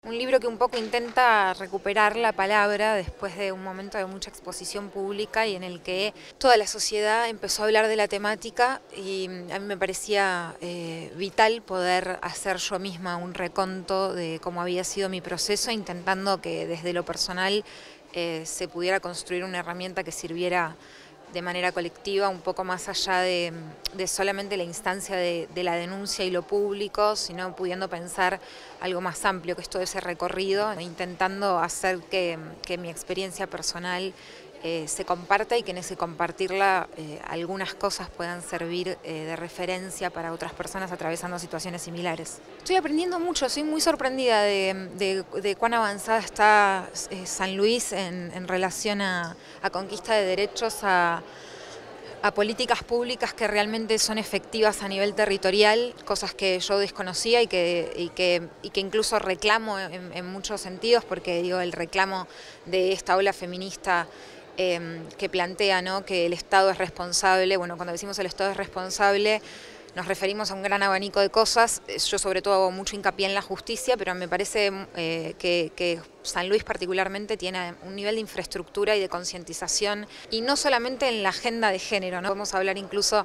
Un libro que un poco intenta recuperar la palabra después de un momento de mucha exposición pública y en el que toda la sociedad empezó a hablar de la temática y a mí me parecía vital poder hacer yo misma un reconto de cómo había sido mi proceso, intentando que desde lo personal se pudiera construir una herramienta que sirviera de manera colectiva, un poco más allá de solamente la instancia de la denuncia y lo público, sino pudiendo pensar algo más amplio que es todo ese recorrido, intentando hacer que mi experiencia personal se comparta y que en ese compartirla algunas cosas puedan servir de referencia para otras personas atravesando situaciones similares. Estoy aprendiendo mucho, soy muy sorprendida de cuán avanzada está San Luis en relación a conquista de derechos, a políticas públicas que realmente son efectivas a nivel territorial, cosas que yo desconocía y que incluso reclamo en muchos sentidos, porque digo, el reclamo de esta ola feminista que plantea, ¿no?, que el Estado es responsable. Bueno, cuando decimos el Estado es responsable nos referimos a un gran abanico de cosas. Yo sobre todo hago mucho hincapié en la justicia, pero me parece que San Luis particularmente tiene un nivel de infraestructura y de concientización, y no solamente en la agenda de género, ¿no? Podemos hablar incluso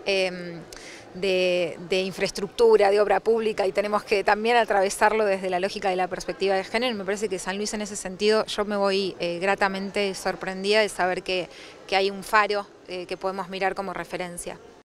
de infraestructura, de obra pública, y tenemos que también atravesarlo desde la lógica de la perspectiva de género. Me parece que San Luis en ese sentido, yo me voy gratamente sorprendida de saber que hay un faro que podemos mirar como referencia.